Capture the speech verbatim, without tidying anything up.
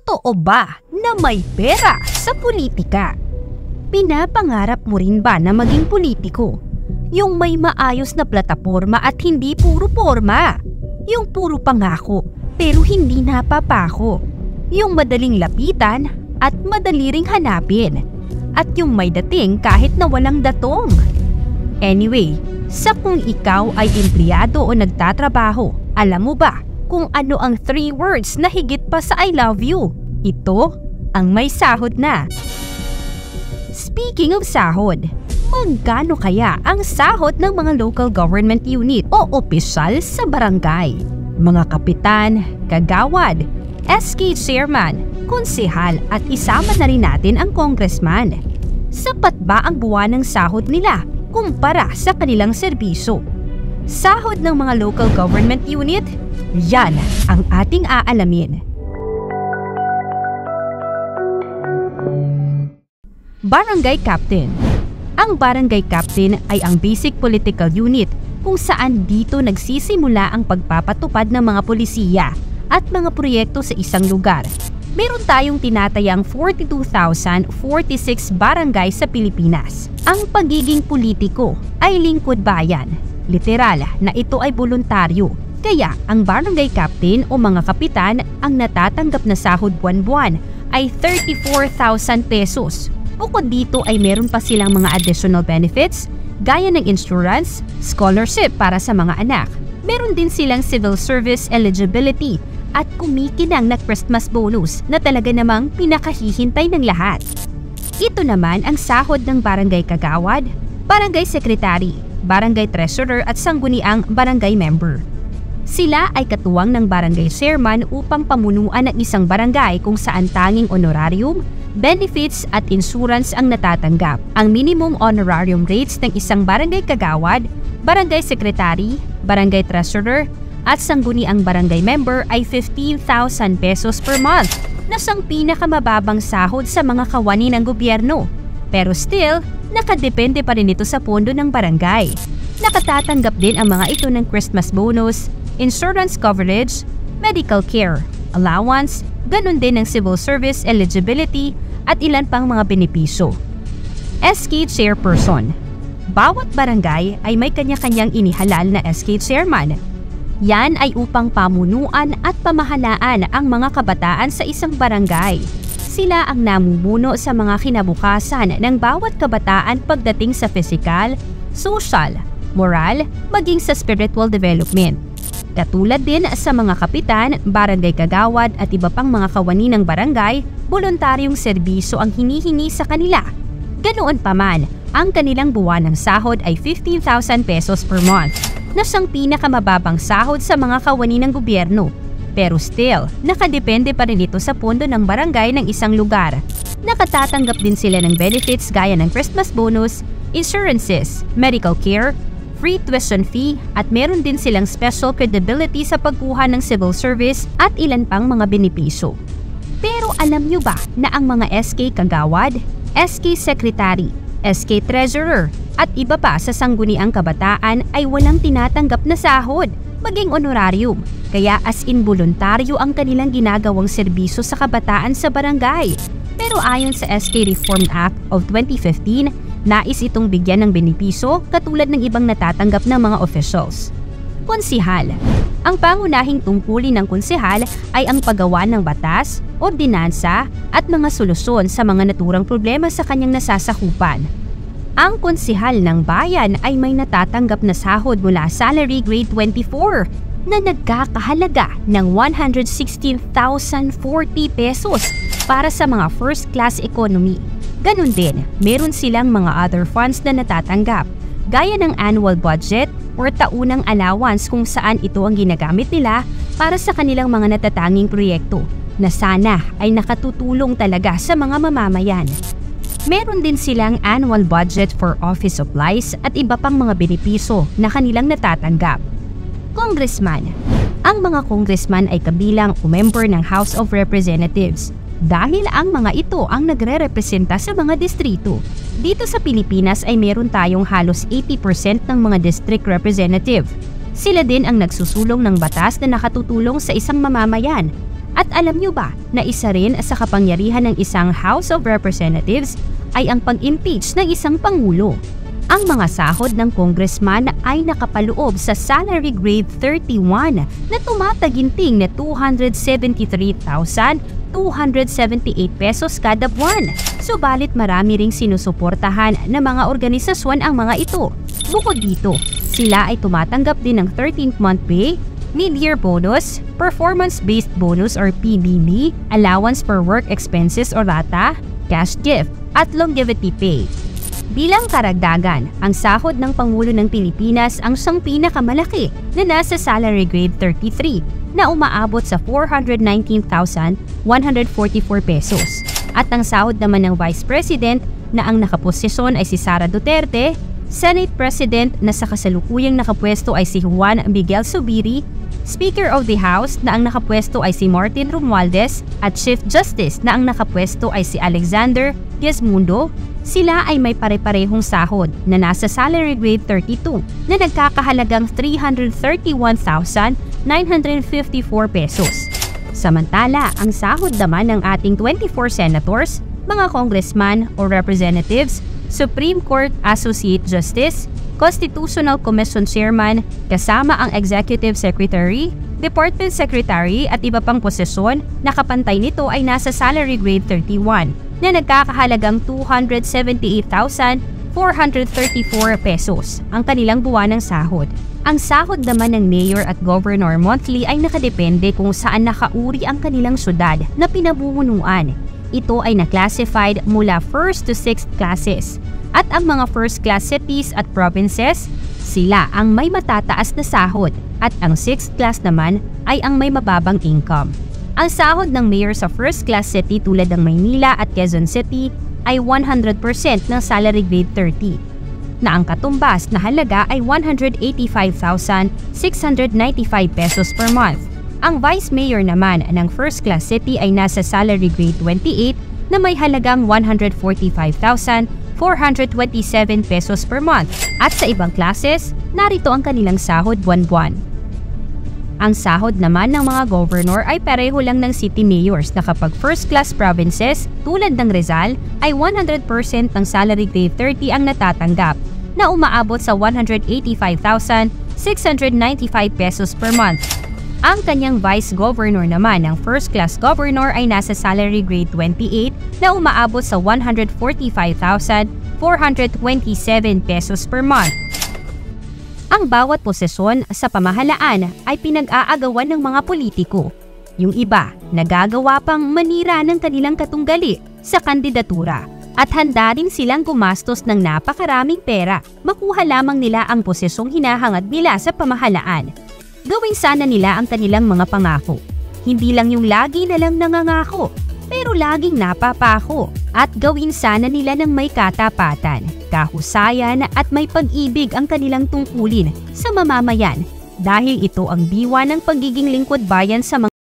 Totoo ba na may pera sa politika? Pinapangarap mo rin ba na maging politiko? Yung may maayos na plataporma at hindi puro porma. Yung puro pangako pero hindi napapako. Yung madaling lapitan at madali ring hanapin. At yung may dating kahit na walang datong. Anyway, sa kung ikaw ay empleyado o nagtatrabaho, alam mo ba kung ano ang three words na higit pa sa I love you? Ito ang may sahod na. Speaking of sahod, magkano kaya ang sahod ng mga local government unit o opisyal sa barangay? Mga kapitan, kagawad, S K chairman, konsehal at isama na rin natin ang congressman. Sapat ba ang buwanang sahod nila kumpara sa kanilang serbisyo? Sahod ng mga local government unit? Yan ang ating aalamin. Barangay Captain. Ang Barangay Captain ay ang basic political unit kung saan dito nagsisimula ang pagpapatupad ng mga polisiya at mga proyekto sa isang lugar. Meron tayong tinatayang forty-two thousand forty-six barangay sa Pilipinas. Ang pagiging politiko ay lingkod bayan. Literal na ito ay voluntaryo. Kaya ang barangay captain o mga kapitan ang natatanggap na sahod buwan-buwan ay thirty-four thousand pesos. Bukod dito ay meron pa silang mga additional benefits gaya ng insurance, scholarship para sa mga anak. Meron din silang civil service eligibility at kumikinang na Christmas bonus na talaga namang pinakahihintay ng lahat. Ito naman ang sahod ng barangay kagawad, barangay secretary, barangay treasurer at sangguniang barangay member. Sila ay katuwang ng barangay chairman upang pamunuan ng isang barangay kung saan tanging honorarium, benefits at insurance ang natatanggap. Ang minimum honorarium rates ng isang barangay kagawad, barangay secretary, barangay treasurer at sangguniang barangay member ay fifteen thousand pesos per month na siyang pinakamababang sahod sa mga kawani ng gobyerno. Pero still, nakadepende pa rin ito sa pondo ng barangay. Nakatatanggap din ang mga ito ng Christmas bonus, insurance coverage, medical care, allowance, ganun din ng civil service eligibility at ilan pang mga benepisyo. S K Chairperson. Bawat barangay ay may kanya-kanyang inihalal na S K Chairman. Yan ay upang pamunuan at pamahalaan ang mga kabataan sa isang barangay. Sila ang namumuno sa mga kinabukasan ng bawat kabataan pagdating sa physical, social, moral, maging sa spiritual development. Katulad din sa mga kapitan, barangay kagawad at iba pang mga kawani ng barangay, voluntaryong serbisyo ang hinihingi sa kanila. Ganoon pa man, ang kanilang buwan ng sahod ay fifteen thousand pesos per month, na siyang pinakamababang sahod sa mga kawani ng gobyerno. Pero still, nakadepende pa rin ito sa pondo ng barangay ng isang lugar. Nakatatanggap din sila ng benefits gaya ng Christmas bonus, insurances, medical care, free tuition fee at meron din silang special credibility sa pagkuha ng civil service at ilan pang mga benepisyo. Pero alam nyo ba na ang mga S K kagawad, S K secretary, S K treasurer at iba pa sa sangguniang kabataan ay walang tinatanggap na sahod, maging honorarium. Kaya as in voluntaryo ang kanilang ginagawang serbisyo sa kabataan sa barangay. Pero ayon sa S K Reform Act of twenty fifteen, nais itong bigyan ng benepisyo katulad ng ibang natatanggap ng mga officials. Konsehal. Ang pangunahing tungkulin ng konsehal ay ang paggawa ng batas, ordinansa at mga solusyon sa mga naturang problema sa kanyang nasasakupan. Ang konsehal ng bayan ay may natatanggap na sahod mula Salary Grade twenty-four na nagkakahalaga ng one hundred sixteen thousand forty pesos para sa mga first class economy. Ganon din, meron silang mga other funds na natatanggap, gaya ng annual budget or taunang allowance kung saan ito ang ginagamit nila para sa kanilang mga natatanging proyekto na sana ay nakatutulong talaga sa mga mamamayan. Meron din silang annual budget for office supplies at iba pang mga benepisyo na kanilang natatanggap. Congressman. Ang mga congressman ay kabilang o member ng House of Representatives dahil ang mga ito ang nagre-representa sa mga distrito. Dito sa Pilipinas ay meron tayong halos eighty percent ng mga district representative. Sila din ang nagsusulong ng batas na nakatutulong sa isang mamamayan. At alam nyo ba na isa rin sa kapangyarihan ng isang House of Representatives ay ang pag-impeach ng isang Pangulo? Ang mga sahod ng congressman ay nakapaloob sa salary grade thirty-one na tumataginting na two hundred seventy-three thousand two hundred seventy-eight pesos kada buwan. Subalit marami ring sinusuportahan ng mga organisasyon ang mga ito. Bukod dito, sila ay tumatanggap din ng thirteenth month pay, mid-year bonus, performance-based bonus or P B B, allowance for work expenses o rata, cash gift, at longevity pay. Bilang karagdagan, ang sahod ng Pangulo ng Pilipinas ang siyang pinakamalaki na nasa salary grade thirty-three na umaabot sa four hundred nineteen thousand one hundred forty-four pesos. At ang sahod naman ng Vice President na ang nakaposisyon ay si Sara Duterte, Senate President na sa kasalukuyang nakapwesto ay si Juan Miguel Zubiri, Speaker of the House na ang nakapwesto ay si Martin Romualdez at Chief Justice na ang nakapwesto ay si Alexander Gesmundo, sila ay may pare-parehong sahod na nasa salary grade thirty-two na nagkakahalagang three hundred thirty-one thousand nine hundred fifty-four pesos. Samantala, ang sahod naman ng ating twenty-four senators, mga congressman o representatives, Supreme Court Associate Justice, Constitutional Commission Chairman, kasama ang Executive Secretary, Department Secretary at iba pang posisyon na kapantay nito ay nasa salary grade thirty-one na nagkakahalagang two hundred seventy-eight thousand four hundred thirty-four pesos ang kanilang buwanang sahod. Ang sahod naman ng mayor at governor monthly ay nakadepende kung saan nakauri ang kanilang syudad na pinamumunuan. Ito ay na-classified mula first to sixth classes. At ang mga first class cities at provinces, sila ang may matataas na sahod at ang sixth class naman ay ang may mababang income. Ang sahod ng mayor sa first class city tulad ng Maynila at Quezon City ay one hundred percent ng salary grade thirty, na ang katumbas na halaga ay one hundred eighty-five thousand six hundred ninety-five pesos per month. Ang vice mayor naman ng first class city ay nasa salary grade twenty-eight na may halagang one hundred forty-five thousand four hundred twenty-seven pesos per month. At sa ibang classes, narito ang kanilang sahod buwan-buwan. Ang sahod naman ng mga governor ay pareho lang ng city mayors na kapag first class provinces tulad ng Rizal ay one hundred percent ng salary grade thirty ang natatanggap na umaabot sa one hundred eighty-five thousand six hundred ninety-five pesos per month. Ang kanyang vice governor naman ng first class governor ay nasa salary grade twenty-eight na umaabot sa one hundred forty-five thousand four hundred twenty-seven pesos per month. Ang bawat posisyon sa pamahalaan ay pinag-aagawan ng mga politiko. Yung iba, nagagawa pang manira ng kanilang katunggali sa kandidatura at handa rin silang gumastos ng napakaraming pera makuha lamang nila ang posisyong hinahangad nila sa pamahalaan. Gawin sana nila ang kanilang mga pangako. Hindi lang yung lagi na lang nangangako, pero laging napapako. At gawin sana nila ng may katapatan, kahusayan at may pag-ibig ang kanilang tungkulin sa mamamayan dahil ito ang diwa ng pagiging lingkod bayan sa mga